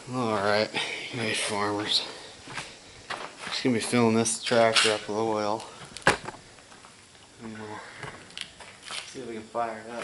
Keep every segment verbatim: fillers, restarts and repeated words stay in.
Alright, nice farmers. Just gonna be filling this tractor up with oil. And we'll see if we can fire it up.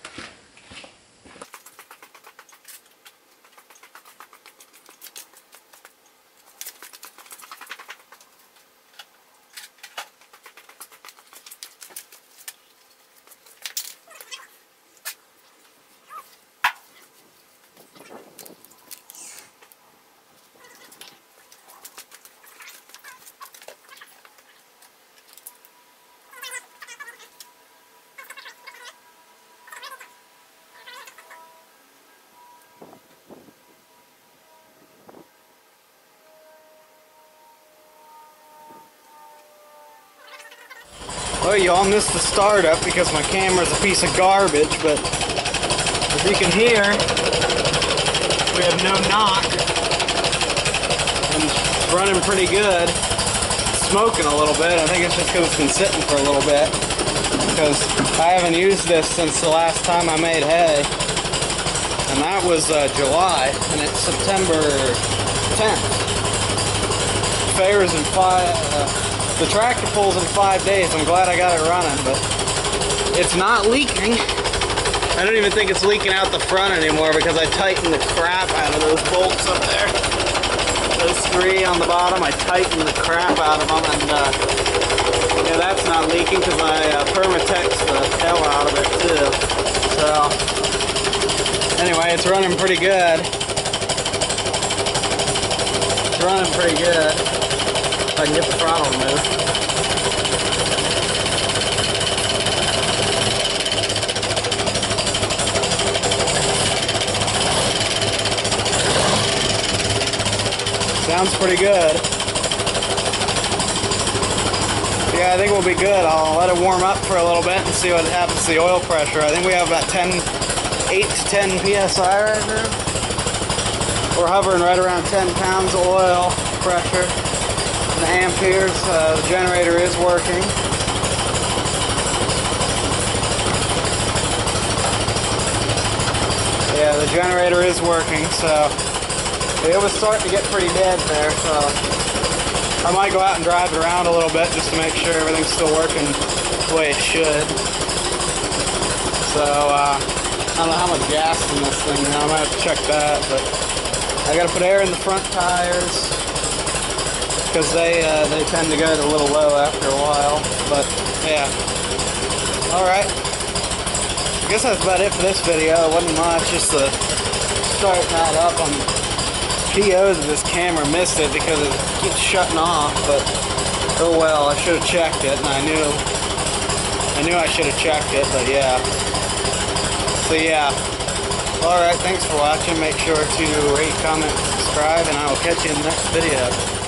Well, y'all missed the startup because my camera's a piece of garbage, but as you can hear, we have no knock, and it's running pretty good. It's smoking a little bit. I think it's just because it's been sitting for a little bit, because I haven't used this since the last time I made hay, and that was uh, July, and it's September tenth. Fair's in five. Uh, The tractor pulls in five days. I'm glad I got it running, but it's not leaking. I don't even think it's leaking out the front anymore because I tightened the crap out of those bolts up there. Those three on the bottom, I tightened the crap out of them, and uh, yeah, that's not leaking because I uh, Permatex the hell out of it too. So anyway, it's running pretty good. It's running pretty good. If I can get the throttle to move. Sounds pretty good. Yeah, I think we'll be good. I'll let it warm up for a little bit and see what happens to the oil pressure. I think we have about ten, eight to ten P S I right now. We're hovering right around ten pounds of oil pressure. The amperes, uh, the generator is working. Yeah, the generator is working, so it was starting to get pretty dead there, so I might go out and drive it around a little bit just to make sure everything's still working the way it should. So, uh, I don't know how much gas in this thing now, I might have to check that, but I gotta put air in the front tires, because they uh, they tend to go a little low after a while, but yeah. Alright, I guess that's about it for this video. It wasn't much, just to start that up. On P Os of this camera missed it because it keeps shutting off, but oh well, I should have checked it, and I knew I knew I should have checked it, but yeah. So yeah. Alright, thanks for watching. Make sure to rate, comment, subscribe, and I will catch you in the next video.